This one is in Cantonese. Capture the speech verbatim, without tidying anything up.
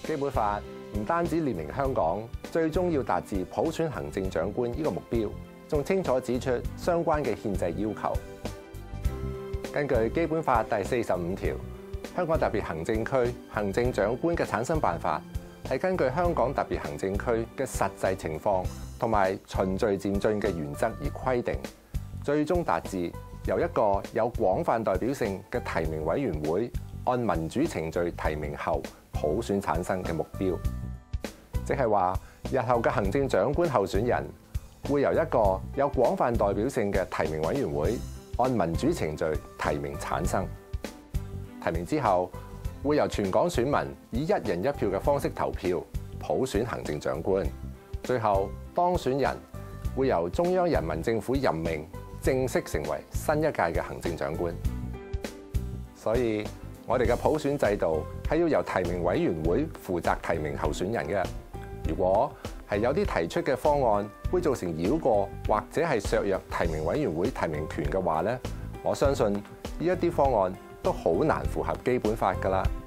基本法唔單止列明香港最終要達至普選行政長官呢個目標，仲清楚指出相關嘅憲制要求。根據基本法第四十五條，香港特別行政區行政長官嘅產生辦法係根據香港特別行政區嘅實際情況同埋循序漸進嘅原則而規定，最終達至由一個有廣泛代表性嘅提名委員會按民主程序提名後普選產生嘅目標。即係話，日後嘅行政長官候選人會由一個有廣泛代表性嘅提名委員會按民主程序提名產生。提名之後，會由全港選民以一人一票嘅方式投票普選行政長官。最後當選人會由中央人民政府任命，正式成為新一屆嘅行政長官。所以我哋嘅普選制度係要由提名委員會負責提名候選人嘅。如果係有啲提出嘅方案會造成繞過或者係削弱提名委員會提名權嘅話咧，我相信呢一啲方案都好難符合基本法㗎啦。